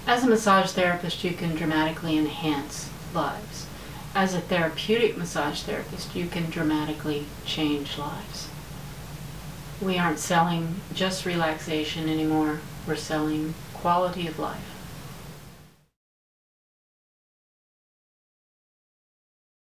As a massage therapist, you can dramatically enhance lives. As a therapeutic massage therapist, you can dramatically change lives. We aren't selling just relaxation anymore. We're selling quality of life.